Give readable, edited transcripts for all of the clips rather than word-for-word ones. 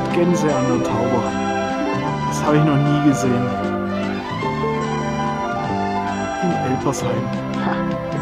Gänse an der Tauber. Das habe ich noch nie gesehen. In Elpersheim. Ha.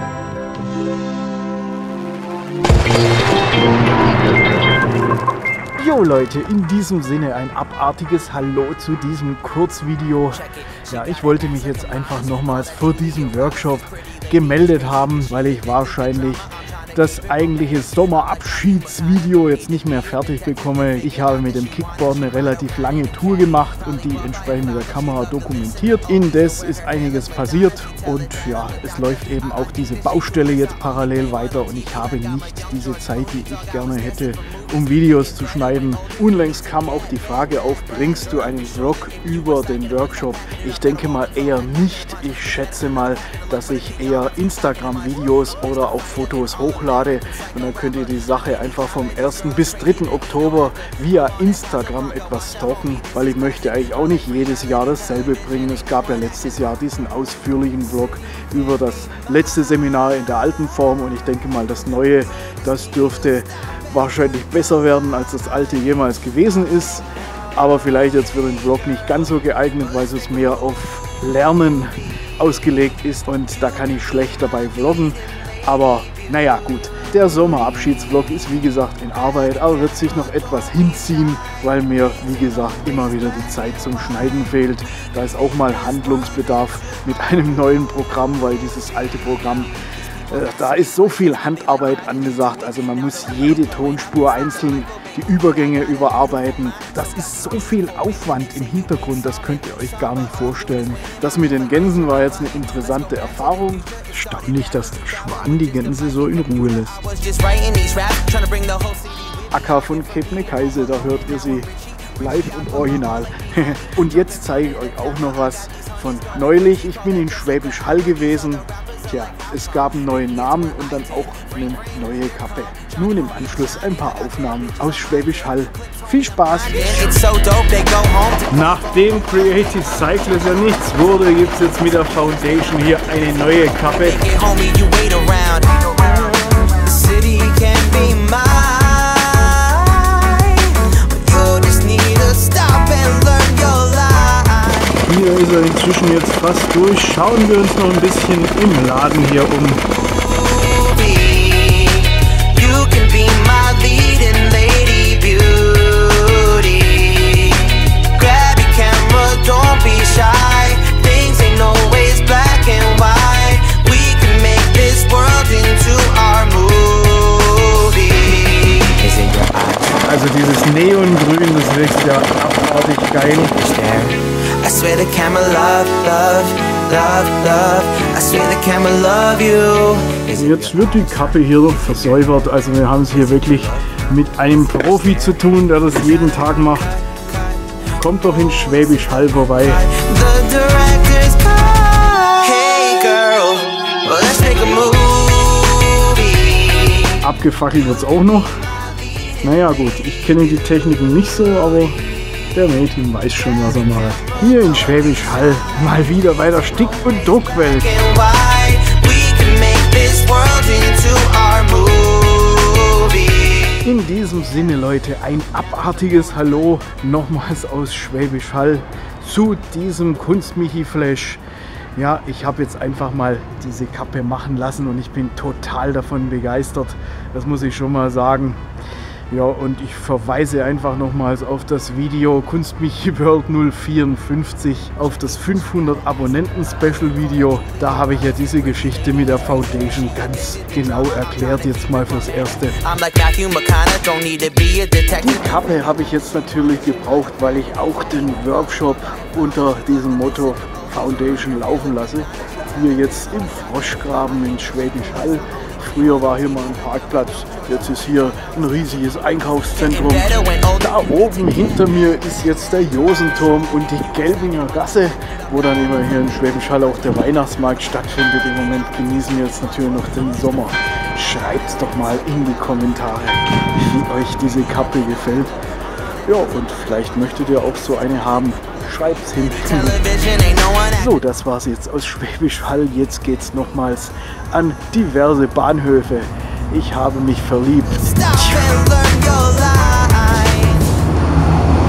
Jo Leute, in diesem Sinne ein abartiges Hallo zu diesem Kurzvideo. Ja, ich wollte mich jetzt einfach nochmals vor diesem Workshop gemeldet haben, weil ich wahrscheinlich das eigentliche Sommerabschiedsvideo jetzt nicht mehr fertig bekomme. Ich habe mit dem Kickboard eine relativ lange Tour gemacht und die entsprechend mit der Kamera dokumentiert. Indes ist einiges passiert und ja, es läuft eben auch diese Baustelle jetzt parallel weiter und ich habe nicht diese Zeit, die ich gerne hätte, um Videos zu schneiden. Unlängst kam auch die Frage auf, bringst du einen Vlog über den Workshop? Ich denke mal eher nicht. Ich schätze mal, dass ich eher Instagram-Videos oder auch Fotos hochlade und dann könnt ihr die Sache einfach vom 1. bis 3. Oktober via Instagram etwas stalken, weil ich möchte eigentlich auch nicht jedes Jahr dasselbe bringen. Es gab ja letztes Jahr diesen ausführlichen Vlog über das letzte Seminar in der alten Form und ich denke mal, das neue, das dürfte wahrscheinlich besser werden, als das alte jemals gewesen ist. Aber vielleicht jetzt für den Vlog nicht ganz so geeignet, weil es mehr auf Lernen ausgelegt ist und da kann ich schlecht dabei vloggen. Aber naja, gut. Der Sommerabschiedsvlog ist wie gesagt in Arbeit, aber wird sich noch etwas hinziehen, weil mir wie gesagt immer wieder die Zeit zum Schneiden fehlt. Da ist auch mal Handlungsbedarf mit einem neuen Programm, weil dieses alte Programm, da ist so viel Handarbeit angesagt, also man muss jede Tonspur einzeln, die Übergänge überarbeiten. Das ist so viel Aufwand im Hintergrund, das könnt ihr euch gar nicht vorstellen. Das mit den Gänsen war jetzt eine interessante Erfahrung. Erstaunlich, dass der Schwan die Gänse so in Ruhe lässt. Akka von Kebnekaise, da hört ihr sie live und original. Und jetzt zeige ich euch auch noch was von neulich. Ich bin in Schwäbisch Hall gewesen. Tja, es gab einen neuen Namen und dann auch eine neue Kappe. Nun im Anschluss ein paar Aufnahmen aus Schwäbisch Hall. Viel Spaß! Nachdem Creative Cycles ja nichts wurde, gibt es jetzt mit der Foundation hier eine neue Kappe. Hier ist er inzwischen jetzt fast durch. Schauen wir uns noch ein bisschen im Laden hier um. Also dieses Neongrün, das wirkt ja abartig geil. I swear the camera love, love, love, love. I swear the camera love you. Jetzt wird die Kappe hier noch versäubert. Also wir haben es hier wirklich mit einem Profi zu tun, der das jeden Tag macht. Kommt doch in Schwäbisch Hall vorbei. Abgefackelt wird es auch noch. Naja gut, ich kenne die Techniken nicht so, aber der Mädchen weiß schon, was er macht. Hier in Schwäbisch Hall, mal wieder bei der Stick- und Druckwelt. In diesem Sinne, Leute, ein abartiges Hallo nochmals aus Schwäbisch Hall zu diesem Kunstmichi-Flash. Ja, ich habe jetzt einfach mal diese Kappe machen lassen und ich bin total davon begeistert. Das muss ich schon mal sagen. Ja, und ich verweise einfach nochmals auf das Video Kunstmichi World 054, auf das 500 Abonnenten Special Video. Da habe ich ja diese Geschichte mit der Foundation ganz genau erklärt, jetzt mal fürs Erste. Die Kappe habe ich jetzt natürlich gebraucht, weil ich auch den Workshop unter diesem Motto Foundation laufen lasse. Hier jetzt im Froschgraben in Schwäbisch Hall. Früher war hier mal ein Parkplatz, jetzt ist hier ein riesiges Einkaufszentrum. Da oben hinter mir ist jetzt der Josenturm und die Gelbinger Gasse, wo dann immer hier in Schwäbisch Hall auch der Weihnachtsmarkt stattfindet. Im Moment genießen wir jetzt natürlich noch den Sommer. Schreibt's doch mal in die Kommentare, wie euch diese Kappe gefällt. Ja, und vielleicht möchtet ihr auch so eine haben. Schreibt's hin. So, das war's jetzt aus Schwäbisch Hall. Jetzt geht's nochmals an diverse Bahnhöfe. Ich habe mich verliebt.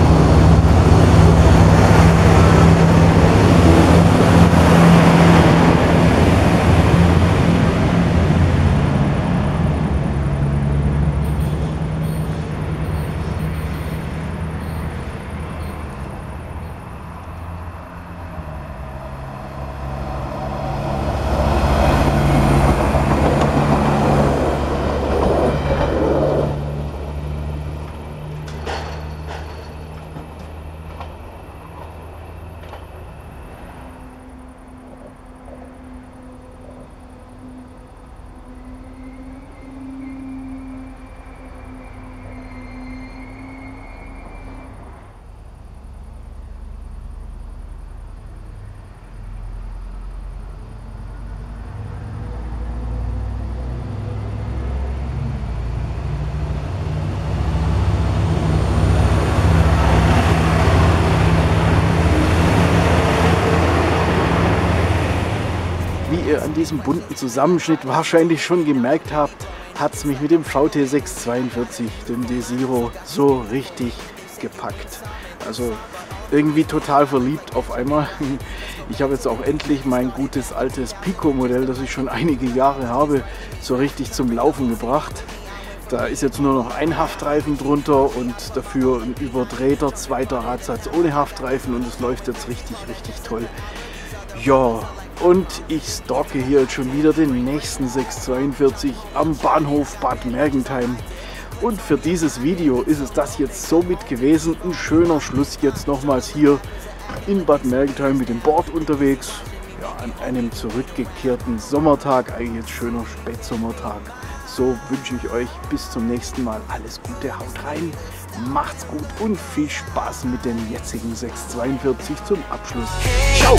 diesem bunten Zusammenschnitt wahrscheinlich schon gemerkt habt, hat es mich mit dem VT642, dem Desiro, so richtig gepackt. Also irgendwie total verliebt auf einmal. Ich habe jetzt auch endlich mein gutes altes Pico-Modell, das ich schon einige Jahre habe, so richtig zum Laufen gebracht. Da ist jetzt nur noch ein Haftreifen drunter und dafür ein überdrehter zweiter Radsatz ohne Haftreifen und es läuft jetzt richtig, richtig toll. Ja, und ich stalke hier jetzt schon wieder den nächsten 642 am Bahnhof Bad Mergentheim. Und für dieses Video ist es das jetzt somit gewesen. Ein schöner Schluss jetzt nochmals hier in Bad Mergentheim mit dem Board unterwegs. Ja, an einem zurückgekehrten Sommertag, eigentlich jetzt schöner Spätsommertag. So wünsche ich euch bis zum nächsten Mal alles Gute, haut rein, macht's gut und viel Spaß mit dem jetzigen 642 zum Abschluss. Ciao!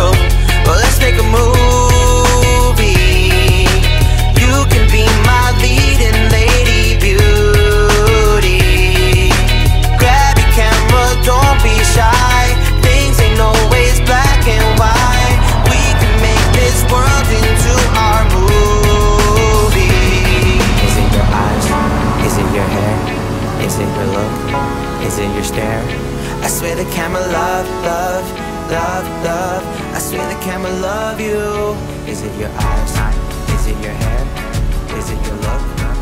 I swear the camera love, love, love, love. I swear the camera love you. Is it your eyes? Is it your hair? Is it your look?